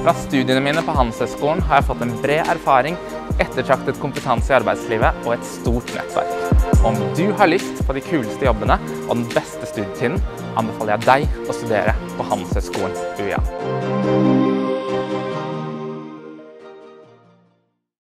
Fra studiene mine på Handelshøyskolen har jeg fått en bred erfaring, ettertraktet kompetanse i arbeidslivet og et stort nettverk. Om du har lyst på de kuleste jobbene og den beste studietiden, anbefaler jeg deg å studere på Handelshøyskolen UiA.